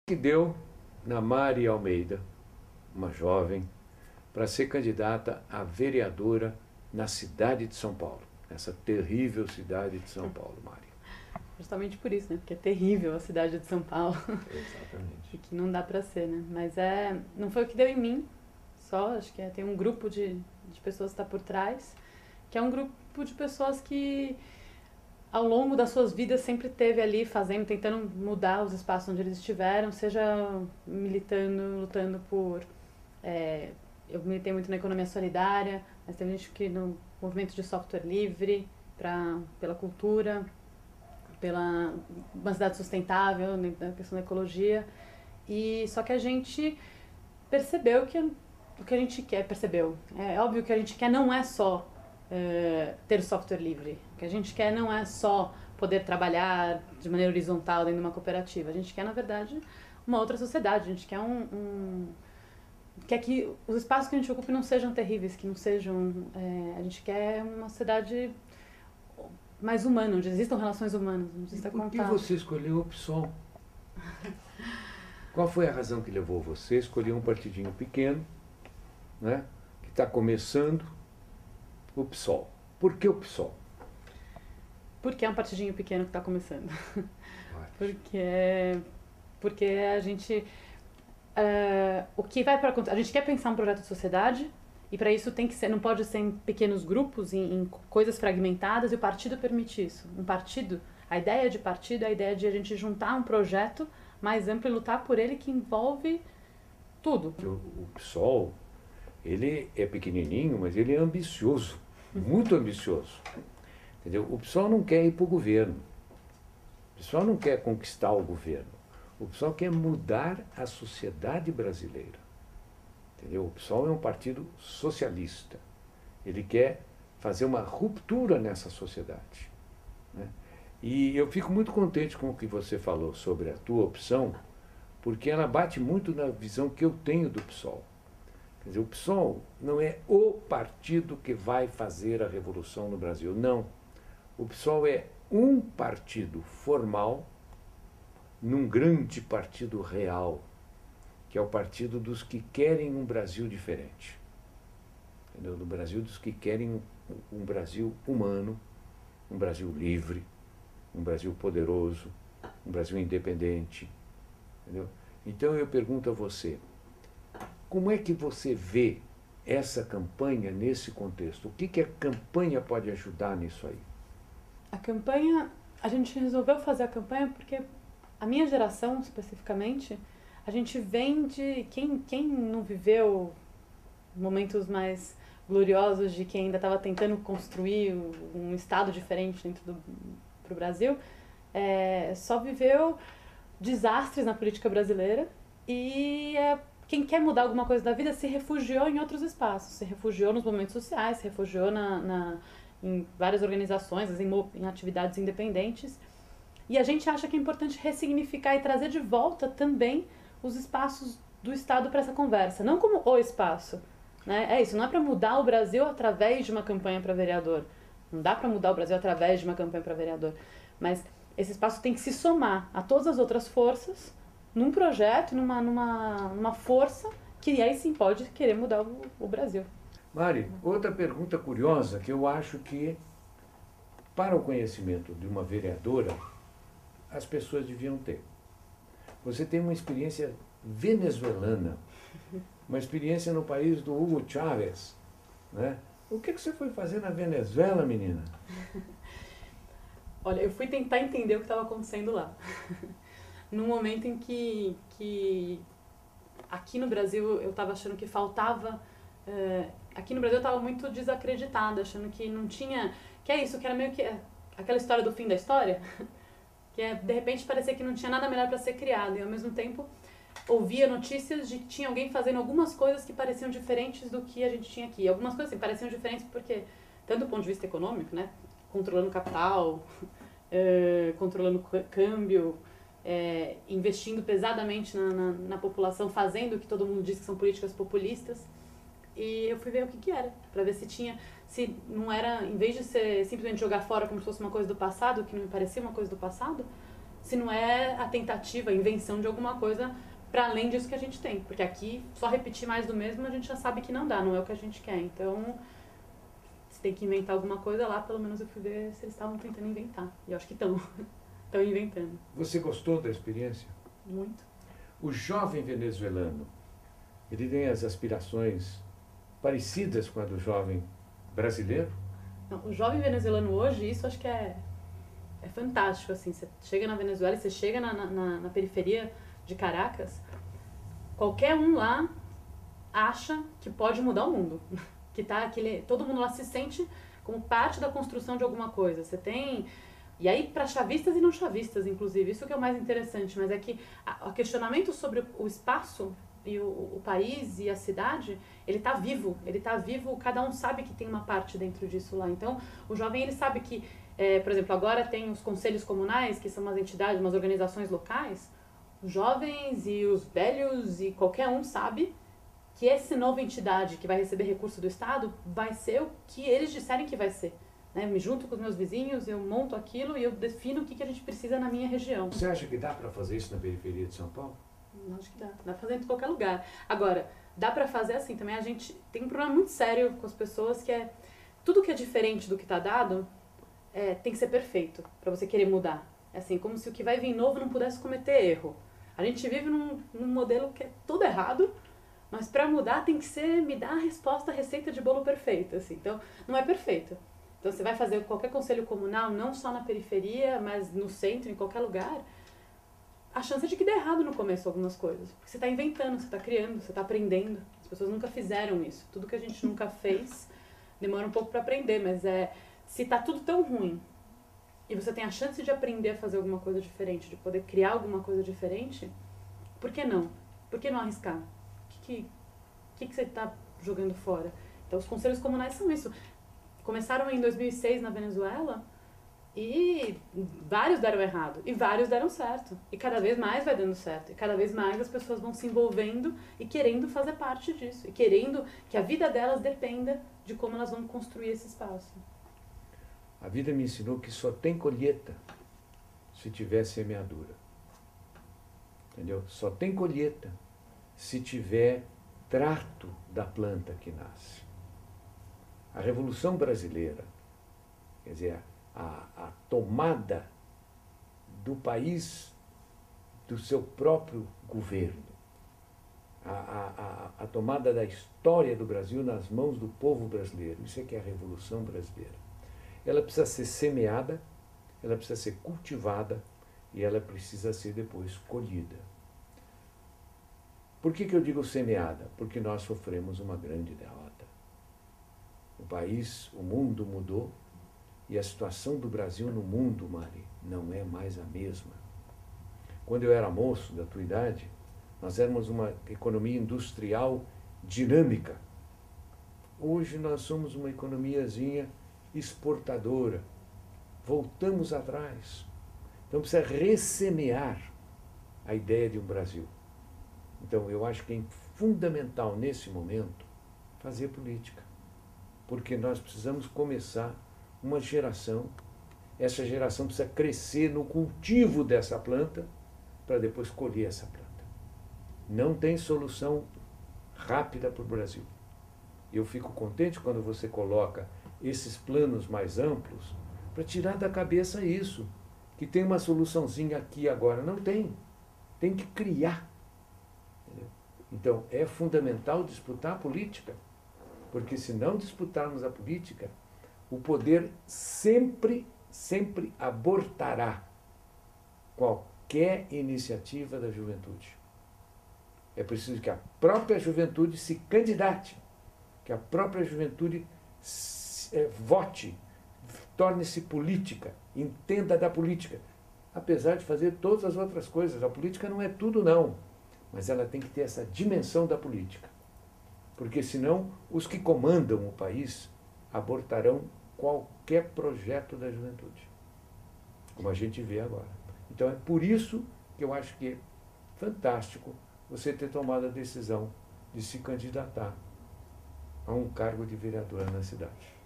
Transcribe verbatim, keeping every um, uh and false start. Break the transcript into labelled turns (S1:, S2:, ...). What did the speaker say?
S1: que deu na Mari Almeida, uma jovem, para ser candidata a vereadora na cidade de São Paulo, essa terrível cidade de São Paulo, Mari?
S2: Justamente por isso, né? Porque é terrível a cidade de São Paulo.
S1: Exatamente.
S2: E que não dá para ser, né? Mas é, não foi o que deu em mim, só, acho que é, tem um grupo de, de pessoas que está por trás, que é um grupo de pessoas que ao longo das suas vidas sempre teve ali fazendo, tentando mudar os espaços onde eles estiveram, seja militando, lutando por... É, eu militei muito na economia solidária, mas tem gente que no movimento de software livre, pra, pela cultura, pela uma cidade sustentável, na questão da ecologia. E só que a gente percebeu que o que a gente quer, percebeu. É óbvio que a gente quer não é só Uh, ter software livre. O que a gente quer não é só poder trabalhar de maneira horizontal dentro de uma cooperativa. A gente quer, na verdade, uma outra sociedade. A gente quer um... um quer que os espaços que a gente ocupe não sejam terríveis, que não sejam... É, a gente quer uma sociedade mais humana, onde existam relações humanas, onde exista contato.
S1: Por que você escolheu o PSOL? Qual foi a razão que levou você a escolher um partidinho pequeno, né, que está começando, o PSOL? Por que o PSOL?
S2: Porque é um partidinho pequeno que está começando. porque, porque a gente... Uh, o que vai para a gente quer pensar um projeto de sociedade e para isso tem que ser, não pode ser em pequenos grupos, em, em coisas fragmentadas, e o partido permite isso. Um partido, a ideia de partido é a ideia de a gente juntar um projeto mais amplo e lutar por ele, que envolve tudo.
S1: O, o PSOL, ele é pequenininho, mas ele é ambicioso, muito ambicioso. Entendeu? O PSOL não quer ir para o governo, o PSOL não quer conquistar o governo, o PSOL quer mudar a sociedade brasileira. Entendeu? O PSOL é um partido socialista, ele quer fazer uma ruptura nessa sociedade, né? E eu fico muito contente com o que você falou sobre a tua opção, porque ela bate muito na visão que eu tenho do PSOL. Quer dizer, o PSOL não é o partido que vai fazer a revolução no Brasil, não. O PSOL é um partido formal num grande partido real, que é o partido dos que querem um Brasil diferente. Entendeu? Do Brasil dos que querem um, um Brasil humano, um Brasil livre, um Brasil poderoso, um Brasil independente. Entendeu? Então eu pergunto a você, como é que você vê essa campanha nesse contexto? O que, que a campanha pode ajudar nisso aí?
S2: A campanha, a gente resolveu fazer a campanha porque a minha geração, especificamente, a gente vem de... Quem, quem não viveu momentos mais gloriosos de quem ainda estava tentando construir um estado diferente dentro do pro Brasil, é, só viveu desastres na política brasileira e... É, quem quer mudar alguma coisa da vida se refugiou em outros espaços, se refugiou nos movimentos sociais, se refugiou na, na, em várias organizações, em, em atividades independentes. E a gente acha que é importante ressignificar e trazer de volta também os espaços do Estado para essa conversa, não como o espaço, né? É isso, não é para mudar o Brasil através de uma campanha para vereador, não dá para mudar o Brasil através de uma campanha para vereador, mas esse espaço tem que se somar a todas as outras forças num projeto, numa, numa, numa força que aí sim pode querer mudar o, o Brasil.
S1: Mari, outra pergunta curiosa que eu acho que, para o conhecimento de uma vereadora, as pessoas deviam ter. Você tem uma experiência venezuelana, uma experiência no país do Hugo Chávez, né? O que, que você foi fazer na Venezuela, menina?
S2: Olha, eu fui tentar entender o que estava acontecendo lá. Num momento em que, que aqui no Brasil eu estava achando que faltava... Uh, aqui no Brasil eu estava muito desacreditada, achando que não tinha... Que é isso, que era meio que aquela história do fim da história, que é, de repente parecia que não tinha nada melhor para ser criado, e ao mesmo tempo ouvia notícias de que tinha alguém fazendo algumas coisas que pareciam diferentes do que a gente tinha aqui. Algumas coisas assim, pareciam diferentes porque, tanto do ponto de vista econômico, né, controlando capital, uh, controlando câmbio... É, investindo pesadamente na, na, na população, fazendo o que todo mundo diz que são políticas populistas. E eu fui ver o que que era, para ver se tinha, se não era, em vez de ser simplesmente jogar fora como se fosse uma coisa do passado, que não me parecia uma coisa do passado, se não é a tentativa, a invenção de alguma coisa para além disso que a gente tem. Porque aqui, só repetir mais do mesmo, a gente já sabe que não dá, não é o que a gente quer. Então, se tem que inventar alguma coisa lá, pelo menos eu fui ver se eles estavam tentando inventar. E eu acho que estão. Estão inventando.
S1: Você gostou da experiência?
S2: Muito.
S1: O jovem venezuelano, ele tem as aspirações parecidas com a do jovem brasileiro?
S2: Não, o jovem venezuelano hoje, isso acho que é, é fantástico, assim. Você chega na Venezuela, você chega na, na, na periferia de Caracas, qualquer um lá acha que pode mudar o mundo. Que tá aquele, todo mundo lá se sente como parte da construção de alguma coisa. Você tem... E aí, para chavistas e não chavistas, inclusive, isso que é o mais interessante, mas é que o questionamento sobre o espaço e o, o país e a cidade, ele está vivo, ele está vivo, cada um sabe que tem uma parte dentro disso lá. Então, o jovem, ele sabe que, é, por exemplo, agora tem os conselhos comunais, que são umas entidades, umas organizações locais, os jovens e os velhos e qualquer um sabe que essa nova entidade que vai receber recurso do Estado vai ser o que eles disserem que vai ser. Né? Me junto com os meus vizinhos, eu monto aquilo e eu defino o que, que a gente precisa na minha região.
S1: Você acha que dá para fazer isso na periferia de São Paulo?
S2: Não, acho que dá. Dá pra fazer em qualquer lugar. Agora, dá pra fazer assim também. A gente tem um problema muito sério com as pessoas que é... Tudo que é diferente do que tá dado é, tem que ser perfeito pra você querer mudar. É assim, como se o que vai vir novo não pudesse cometer erro. A gente vive num, num modelo que é tudo errado, mas pra mudar tem que ser... Me dar a resposta, a receita de bolo perfeita. Assim. Então, não é perfeito. Então, você vai fazer qualquer conselho comunal, não só na periferia, mas no centro, em qualquer lugar, a chance é de que dê errado no começo algumas coisas. Porque você está inventando, você está criando, você está aprendendo. As pessoas nunca fizeram isso. Tudo que a gente nunca fez demora um pouco para aprender, mas é, se está tudo tão ruim e você tem a chance de aprender a fazer alguma coisa diferente, de poder criar alguma coisa diferente, por que não? Por que não arriscar? O que, que, que, que você está jogando fora? Então, os conselhos comunais são isso. Começaram em dois mil e seis na Venezuela e vários deram errado e vários deram certo. E cada vez mais vai dando certo. E cada vez mais as pessoas vão se envolvendo e querendo fazer parte disso. E querendo que a vida delas dependa de como elas vão construir esse espaço.
S1: A vida me ensinou que só tem colheita se tiver semeadura. Entendeu? Só tem colheita se tiver trato da planta que nasce. A Revolução Brasileira, quer dizer, a, a tomada do país do seu próprio governo, a, a, a tomada da história do Brasil nas mãos do povo brasileiro, isso é que é a Revolução Brasileira. Ela precisa ser semeada, ela precisa ser cultivada e ela precisa ser depois colhida. Por que que eu digo semeada? Porque nós sofremos uma grande derrota. O país, o mundo mudou e a situação do Brasil no mundo, Mari, não é mais a mesma. Quando eu era moço, da tua idade, nós éramos uma economia industrial dinâmica. Hoje nós somos uma economiazinha exportadora. Voltamos atrás. Então precisa ressemear a ideia de um Brasil. Então eu acho que é fundamental nesse momento fazer política. Porque nós precisamos começar uma geração, essa geração precisa crescer no cultivo dessa planta para depois colher essa planta. Não tem solução rápida para o Brasil. Eu fico contente quando você coloca esses planos mais amplos para tirar da cabeça isso, que tem uma soluçãozinha aqui agora. Não tem. Tem que criar. Entendeu? Então, é fundamental disputar a política. Porque se não disputarmos a política, o poder sempre, sempre abortará qualquer iniciativa da juventude. É preciso que a própria juventude se candidate, que a própria juventude se, é, vote, torne-se política, entenda da política, apesar de fazer todas as outras coisas. A política não é tudo, não, mas ela tem que ter essa dimensão da política. Porque senão os que comandam o país abortarão qualquer projeto da juventude, como a gente vê agora. Então é por isso que eu acho que é fantástico você ter tomado a decisão de se candidatar a um cargo de vereadora na cidade.